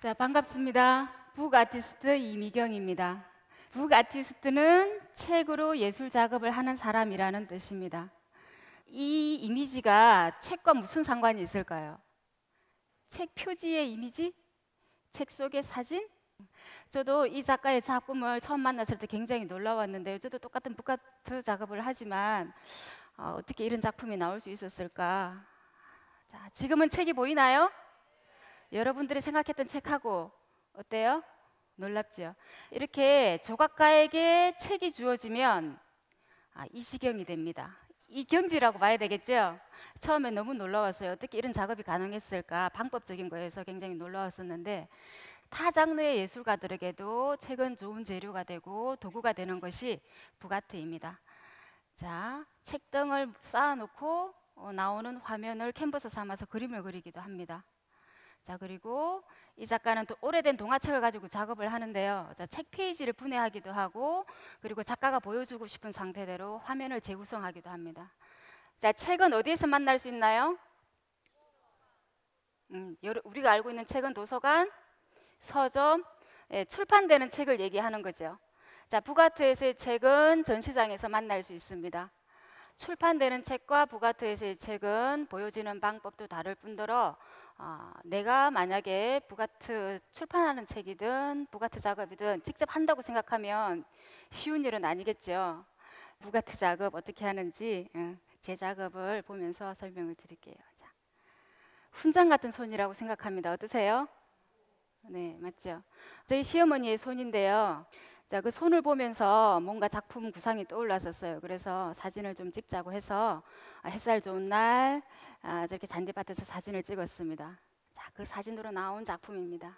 자, 반갑습니다. 북 아티스트 이미경입니다. 북 아티스트는 책으로 예술 작업을 하는 사람이라는 뜻입니다. 이 이미지가 책과 무슨 상관이 있을까요? 책 표지의 이미지? 책 속의 사진? 저도 이 작가의 작품을 처음 만났을 때 굉장히 놀라웠는데요. 저도 똑같은 북아트 작업을 하지만 어떻게 이런 작품이 나올 수 있었을까? 자, 지금은 책이 보이나요? 여러분들이 생각했던 책하고 어때요? 놀랍죠? 이렇게 조각가에게 책이 주어지면 이 지경이 됩니다. 이 경지라고 봐야 되겠죠? 처음에 너무 놀라웠어요. 어떻게 이런 작업이 가능했을까? 방법적인 거에서 굉장히 놀라웠었는데 타 장르의 예술가들에게도 책은 좋은 재료가 되고 도구가 되는 것이 북아트입니다. 자, 책등을 쌓아놓고 나오는 화면을 캔버스 삼아서 그림을 그리기도 합니다. 자, 그리고 이 작가는 또 오래된 동화책을 가지고 작업을 하는데요. 자, 책 페이지를 분해하기도 하고 그리고 작가가 보여주고 싶은 상태대로 화면을 재구성하기도 합니다. 자, 책은 어디에서 만날 수 있나요? 우리가 알고 있는 책은 도서관, 서점, 출판되는 책을 얘기하는 거죠. 자, 북아트에서의 책은 전시장에서 만날 수 있습니다. 출판되는 책과 북아트에서의 책은 보여지는 방법도 다를 뿐더러 내가 만약에 북아트 출판하는 책이든 북아트 작업이든 직접 한다고 생각하면 쉬운 일은 아니겠죠. 북아트 작업 어떻게 하는지 제 작업을 보면서 설명을 드릴게요. 자, 훈장 같은 손이라고 생각합니다. 어떠세요? 네, 맞죠? 저희 시어머니의 손인데요. 자, 그 손을 보면서 뭔가 작품 구상이 떠올랐었어요. 그래서 사진을 좀 찍자고 해서 햇살 좋은 날 저렇게 잔디밭에서 사진을 찍었습니다. 자, 그 사진으로 나온 작품입니다.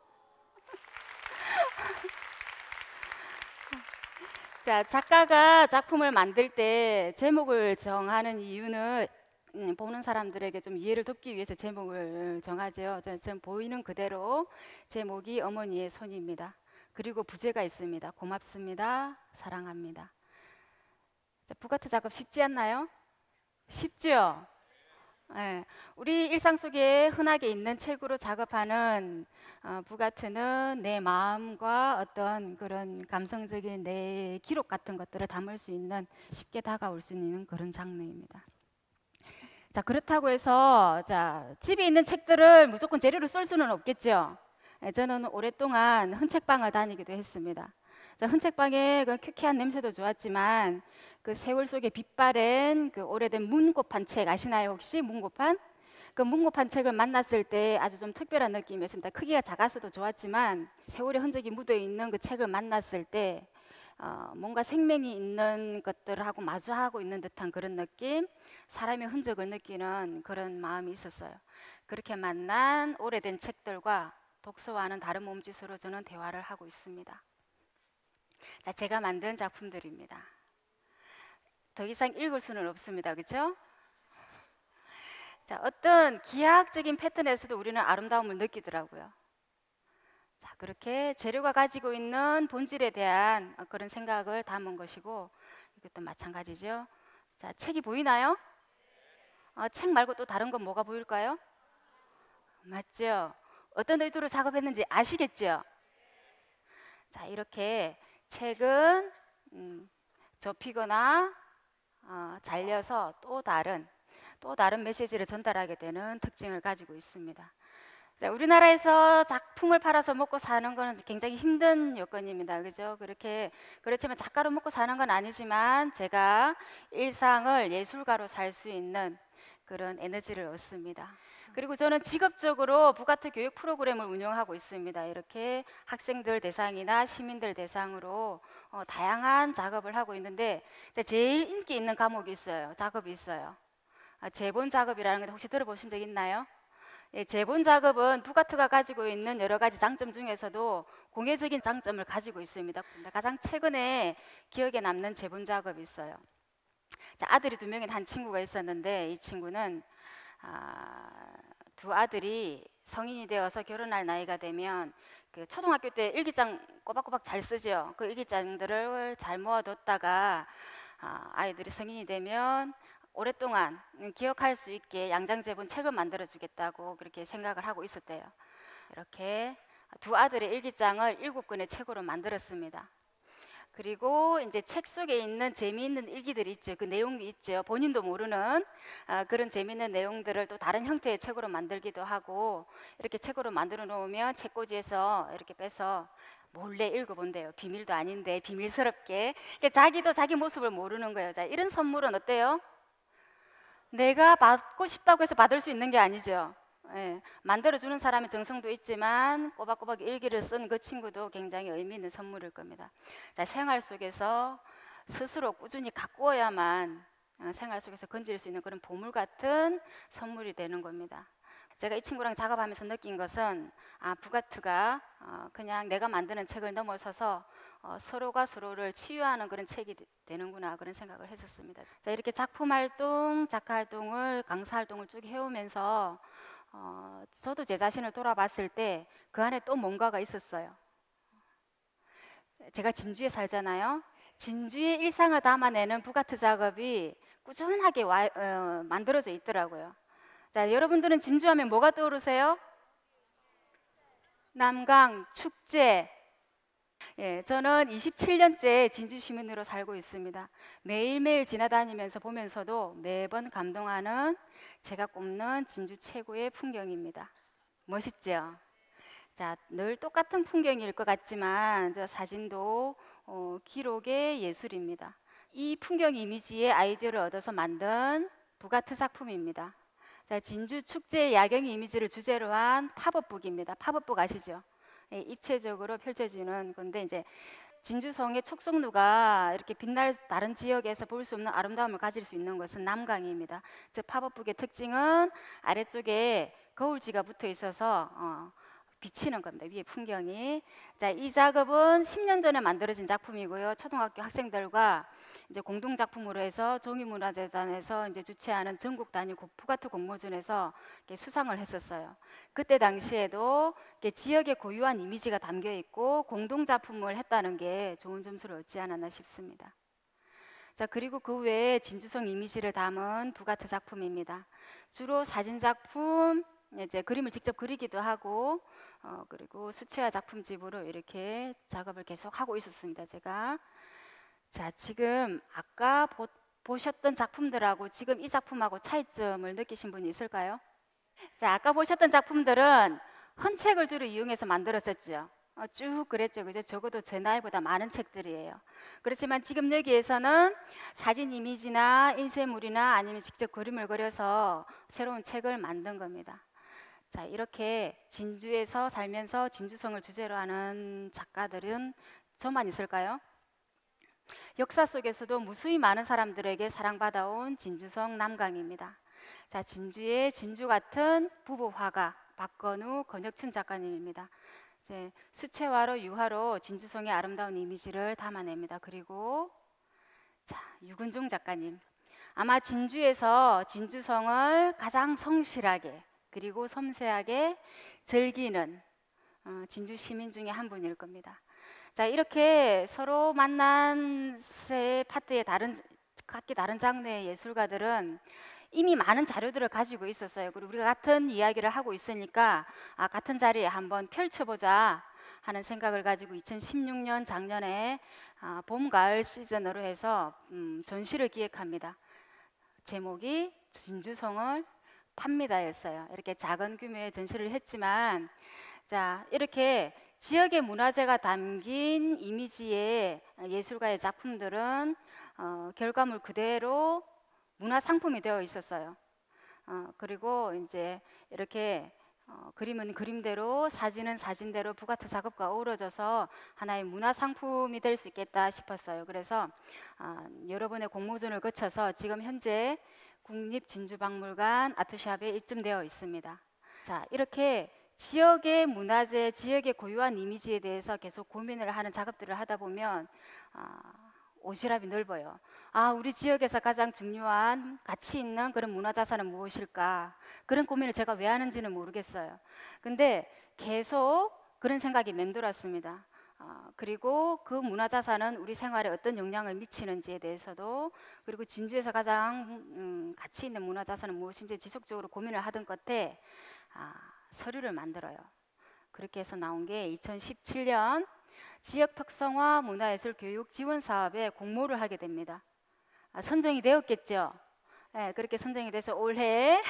자, 작가가 작품을 만들 때 제목을 정하는 이유는 보는 사람들에게 좀 이해를 돕기 위해서 제목을 정하죠. 지금 보이는 그대로 제목이 어머니의 손입니다. 그리고 부제가 있습니다. 고맙습니다. 사랑합니다. 자, 북아트 작업 쉽지 않나요? 쉽죠? 네. 우리 일상 속에 흔하게 있는 책으로 작업하는 북아트는 내 마음과 어떤 그런 감성적인 내 기록 같은 것들을 담을 수 있는 쉽게 다가올 수 있는 그런 장르입니다. 자, 그렇다고 해서 집에 있는 책들을 무조건 재료로 쓸 수는 없겠죠. 저는 오랫동안 헌책방을 다니기도 했습니다. 자, 헌책방의 그 쾌쾌한 냄새도 좋았지만 그 세월 속에 빛바랜 그 오래된 문고판 책 아시나요 혹시? 문고판? 그 문고판 책을 만났을 때 아주 좀 특별한 느낌이었습니다. 크기가 작아서도 좋았지만 세월의 흔적이 묻어 있는 그 책을 만났을 때 뭔가 생명이 있는 것들하고 마주하고 있는 듯한 그런 느낌, 사람의 흔적을 느끼는 그런 마음이 있었어요. 그렇게 만난 오래된 책들과 독서와는 다른 몸짓으로 저는 대화를 하고 있습니다. 자, 제가 만든 작품들입니다. 더 이상 읽을 수는 없습니다. 그렇죠? 자, 어떤 기하학적인 패턴에서도 우리는 아름다움을 느끼더라고요. 자, 그렇게 재료가 가지고 있는 본질에 대한 그런 생각을 담은 것이고 이것도 마찬가지죠. 자, 책이 보이나요? 책 말고 또 다른 건 뭐가 보일까요? 맞죠? 어떤 의도로 작업했는지 아시겠죠? 자, 이렇게 책은 접히거나 잘려서 또 다른 메시지를 전달하게 되는 특징을 가지고 있습니다. 자, 우리나라에서 작품을 팔아서 먹고 사는 것은 굉장히 힘든 여건입니다. 그죠? 그렇지만 작가로 먹고 사는 건 아니지만 제가 일상을 예술가로 살 수 있는 그런 에너지를 얻습니다. 그리고 저는 직업적으로 북아트 교육 프로그램을 운영하고 있습니다. 이렇게 학생들 대상이나 시민들 대상으로 다양한 작업을 하고 있는데 제일 인기 있는 과목이 있어요. 작업이 있어요. 제본 작업이라는 걸 혹시 들어보신 적 있나요? 예, 제본 작업은 북아트가 가지고 있는 여러 가지 장점 중에서도 공예적인 장점을 가지고 있습니다. 가장 최근에 기억에 남는 제본 작업이 있어요. 자, 아들이 2명인 한 친구가 있었는데 이 친구는 두 아들이 성인이 되어서 결혼할 나이가 되면 그 초등학교 때 일기장 꼬박꼬박 잘 쓰죠. 그 일기장들을 잘 모아뒀다가 아이들이 성인이 되면 오랫동안 기억할 수 있게 양장제본 책을 만들어 주겠다고 그렇게 생각을 하고 있었대요. 이렇게 두 아들의 일기장을 7권의 책으로 만들었습니다. 그리고 이제 책 속에 있는 재미있는 일기들이 있죠. 그 내용이 있죠. 본인도 모르는 그런 재미있는 내용들을 또 다른 형태의 책으로 만들기도 하고, 이렇게 책으로 만들어 놓으면 책꽂이에서 이렇게 빼서 몰래 읽어본대요. 비밀도 아닌데 비밀스럽게. 그러니까 자기도 자기 모습을 모르는 거예요. 자, 이런 선물은 어때요? 내가 받고 싶다고 해서 받을 수 있는 게 아니죠. 예, 만들어주는 사람의 정성도 있지만 꼬박꼬박 일기를 쓴 그 친구도 굉장히 의미 있는 선물일 겁니다. 자, 생활 속에서 스스로 꾸준히 가꾸어야만 생활 속에서 건질 수 있는 그런 보물 같은 선물이 되는 겁니다. 제가 이 친구랑 작업하면서 느낀 것은 부가트가 그냥 내가 만드는 책을 넘어서서 서로가 서로를 치유하는 그런 책이 되는구나, 그런 생각을 했었습니다. 자, 이렇게 작품 활동, 작가 활동을, 강사 활동을 쭉 해오면서 저도 제 자신을 돌아봤을 때 그 안에 또 뭔가가 있었어요. 제가 진주에 살잖아요. 진주의 일상을 담아내는 부가트 작업이 꾸준하게 만들어져 있더라고요. 자, 여러분들은 진주하면 뭐가 떠오르세요? 남강, 축제. 예, 저는 27년째 진주 시민으로 살고 있습니다. 매일매일 지나다니면서 보면서도 매번 감동하는, 제가 꼽는 진주 최고의 풍경입니다. 멋있죠? 자, 늘 똑같은 풍경일 것 같지만 저 사진도 기록의 예술입니다. 이 풍경 이미지의 아이디어를 얻어서 만든 부가트 작품입니다. 자, 진주 축제 야경 이미지를 주제로 한 팝업북입니다. 팝업북 아시죠? 예, 입체적으로 펼쳐지는 건데, 이제 진주성의 촉성루가 이렇게 빛날 다른 지역에서 볼 수 없는 아름다움을 가질 수 있는 것은 남강입니다. 즉 팝업북의 특징은 아래쪽에 거울지가 붙어 있어서 비치는 겁니다. 위에 풍경이. 자, 이 작업은 10년 전에 만들어진 작품이고요. 초등학교 학생들과 이제 공동 작품으로 해서 종이문화재단에서 이제 주최하는 전국 단위 부가트 공모전에서 수상을 했었어요. 그때 당시에도 지역의 고유한 이미지가 담겨 있고 공동 작품을 했다는 게 좋은 점수를 얻지 않았나 싶습니다. 자, 그리고 그 외에 진주성 이미지를 담은 부가트 작품입니다. 주로 사진 작품, 이제 그림을 직접 그리기도 하고 그리고 수채화 작품집으로 이렇게 작업을 계속 하고 있었습니다. 제가. 자, 지금 아까 보셨던 작품들하고 지금 이 작품하고 차이점을 느끼신 분이 있을까요? 자, 아까 보셨던 작품들은 헌책을 주로 이용해서 만들었었죠. 쭉 그랬죠. 그죠? 적어도 제 나이보다 많은 책들이에요. 그렇지만 지금 여기에서는 사진 이미지나 인쇄물이나 아니면 직접 그림을 그려서 새로운 책을 만든 겁니다. 자, 이렇게 진주에서 살면서 진주성을 주제로 하는 작가들은 저만 있을까요? 역사 속에서도 무수히 많은 사람들에게 사랑받아온 진주성 남강입니다. 자, 진주의 진주 같은 부부 화가 박건우, 권혁춘 작가님입니다. 이제 수채화로 유화로 진주성의 아름다운 이미지를 담아냅니다. 그리고 자, 유근종 작가님. 아마 진주에서 진주성을 가장 성실하게 그리고 섬세하게 즐기는 진주 시민 중에 한 분일 겁니다. 자, 이렇게 서로 만난 세 파트의 각기 다른 장르의 예술가들은 이미 많은 자료들을 가지고 있었어요. 그리고 우리가 같은 이야기를 하고 있으니까 같은 자리에 한번 펼쳐보자 하는 생각을 가지고 2016년 작년에 봄, 가을 시즌으로 해서 전시를 기획합니다. 제목이 진주성을 팝니다였어요. 이렇게 작은 규모의 전시를 했지만, 자, 이렇게 지역의 문화재가 담긴 이미지의 예술가의 작품들은 결과물 그대로 문화 상품이 되어 있었어요. 그리고 이제 이렇게 그림은 그림대로, 사진은 사진대로 부가트 작업과 어우러져서 하나의 문화 상품이 될 수 있겠다 싶었어요. 그래서 여러분의 공모전을 거쳐서 지금 현재 국립진주박물관 아트샵에 입점되어 있습니다. 자, 이렇게 지역의 문화재, 지역의 고유한 이미지에 대해서 계속 고민을 하는 작업들을 하다 보면 오지랖이 넓어요. 우리 지역에서 가장 중요한 가치 있는 그런 문화자산은 무엇일까? 그런 고민을 제가 왜 하는지는 모르겠어요. 근데 계속 그런 생각이 맴돌았습니다. 그리고 그 문화자산은 우리 생활에 어떤 영향을 미치는지에 대해서도, 그리고 진주에서 가장 가치 있는 문화자산은 무엇인지 지속적으로 고민을 하던 끝에 서류를 만들어요. 그렇게 해서 나온 게 2017년 지역 특성화 문화예술 교육 지원 사업에 공모를 하게 됩니다. 선정이 되었겠죠. 네, 그렇게 선정이 돼서 올해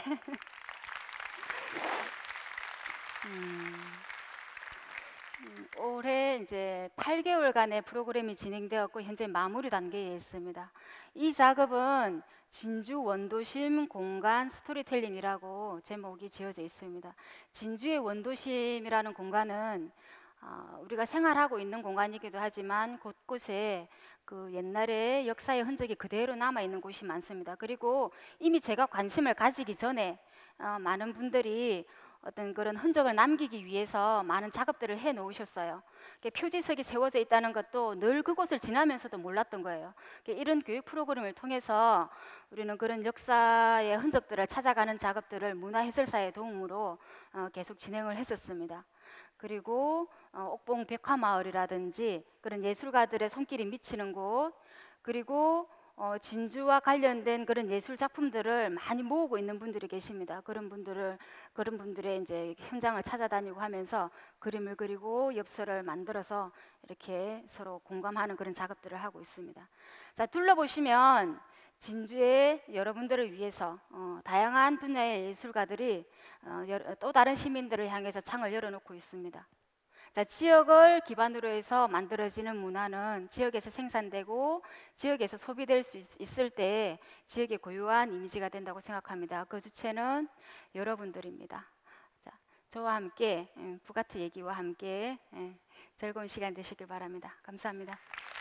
올해 이제 8개월간의 프로그램이 진행되었고 현재 마무리 단계에 있습니다. 이 작업은 진주 원도심 공간 스토리텔링이라고 제목이 지어져 있습니다. 진주의 원도심이라는 공간은 우리가 생활하고 있는 공간이기도 하지만 곳곳에 그 옛날의 역사의 흔적이 그대로 남아 있는 곳이 많습니다. 그리고 이미 제가 관심을 가지기 전에 많은 분들이 어떤 그런 흔적을 남기기 위해서 많은 작업들을 해 놓으셨어요. 표지석이 세워져 있다는 것도 늘 그곳을 지나면서도 몰랐던 거예요. 이런 교육 프로그램을 통해서 우리는 그런 역사의 흔적들을 찾아가는 작업들을 문화해설사의 도움으로 계속 진행을 했었습니다. 그리고 옥봉 백화마을이라든지 그런 예술가들의 손길이 미치는 곳, 그리고 진주와 관련된 그런 예술 작품들을 많이 모으고 있는 분들이 계십니다. 그런 분들의 이제 현장을 찾아다니고 하면서 그림을 그리고 엽서를 만들어서 이렇게 서로 공감하는 그런 작업들을 하고 있습니다. 자, 둘러보시면 진주의 여러분들을 위해서 다양한 분야의 예술가들이 또 다른 시민들을 향해서 창을 열어놓고 있습니다. 자, 지역을 기반으로 해서 만들어지는 문화는 지역에서 생산되고 지역에서 소비될 수 있을 때 지역의 고유한 이미지가 된다고 생각합니다. 그 주체는 여러분들입니다. 자, 저와 함께 부가트 얘기와 함께 즐거운 시간 되시길 바랍니다. 감사합니다.